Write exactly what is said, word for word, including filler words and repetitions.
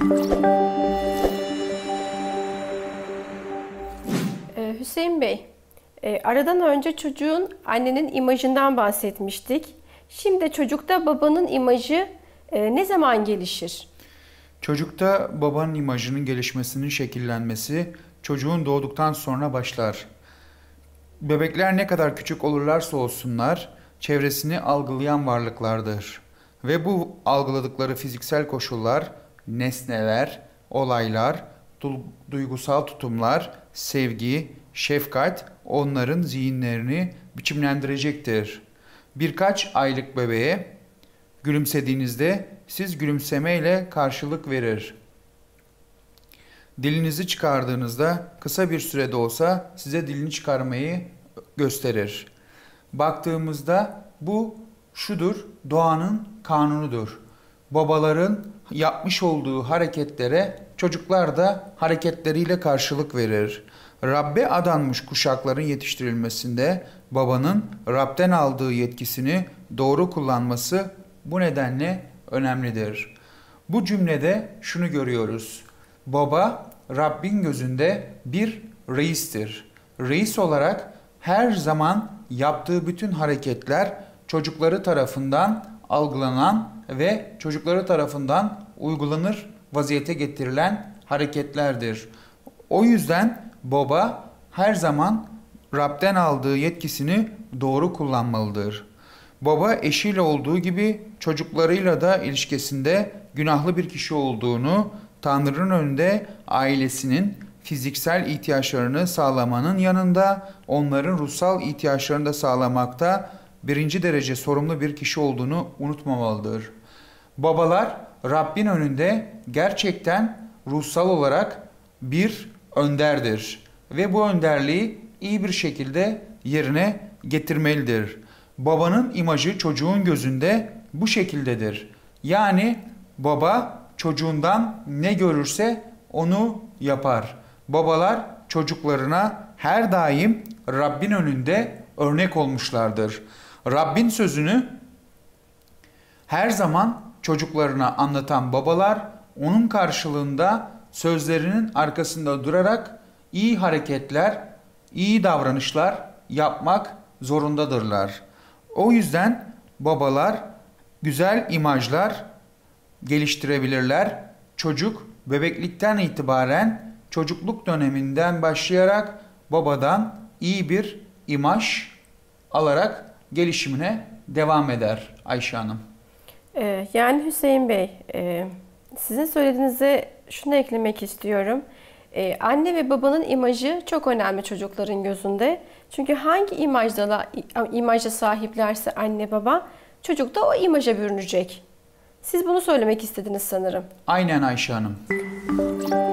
Ee, Hüseyin Bey, e, aradan önce çocuğun annenin imajından bahsetmiştik. Şimdi çocukta babanın imajı e, ne zaman gelişir? Çocukta babanın imajının gelişmesinin şekillenmesi çocuğun doğduktan sonra başlar. Bebekler ne kadar küçük olurlarsa olsunlar çevresini algılayan varlıklardır. Ve bu algıladıkları fiziksel koşullar, nesneler, olaylar, duygusal tutumlar, sevgi, şefkat onların zihinlerini biçimlendirecektir. Birkaç aylık bebeğe gülümsediğinizde siz gülümsemeyle karşılık verir. Dilinizi çıkardığınızda kısa bir sürede olsa size dilini çıkarmayı gösterir. Baktığımızda bu şudur, doğanın kanunudur. Babaların yapmış olduğu hareketlere çocuklar da hareketleriyle karşılık verir. Rabbe adanmış kuşakların yetiştirilmesinde babanın Rab'den aldığı yetkisini doğru kullanması bu nedenle önemlidir. Bu cümlede şunu görüyoruz. Baba Rabbin gözünde bir reistir. Reis olarak her zaman yaptığı bütün hareketler çocukları tarafından algılanan ve çocukları tarafından uygulanır vaziyete getirilen hareketlerdir. O yüzden baba her zaman Rab'den aldığı yetkisini doğru kullanmalıdır. Baba eşiyle olduğu gibi çocuklarıyla da ilişkisinde günahlı bir kişi olduğunu, Tanrı'nın önünde ailesinin fiziksel ihtiyaçlarını sağlamanın yanında onların ruhsal ihtiyaçlarını da sağlamakta birinci derece sorumlu bir kişi olduğunu unutmamalıdır. Babalar Rabbin önünde gerçekten ruhsal olarak bir önderdir ve bu önderliği iyi bir şekilde yerine getirmelidir. Babanın imajı çocuğun gözünde bu şekildedir. Yani baba çocuğundan ne görürse onu yapar. Babalar çocuklarına her daim Rabbin önünde örnek olmuşlardır. Rabbin sözünü her zaman çocuklarına anlatan babalar onun karşılığında sözlerinin arkasında durarak iyi hareketler, iyi davranışlar yapmak zorundadırlar. O yüzden babalar güzel imajlar geliştirebilirler. Çocuk bebeklikten itibaren çocukluk döneminden başlayarak babadan iyi bir imaj alarak gelişimine devam eder Ayşe Hanım. Ee, yani Hüseyin Bey, e, sizin söylediğinize şunu eklemek istiyorum. Ee, anne ve babanın imajı çok önemli çocukların gözünde. Çünkü hangi imajda, imaja sahiplerse anne baba, çocuk da o imaja bürünecek. Siz bunu söylemek istediniz sanırım. Aynen Ayşe Hanım.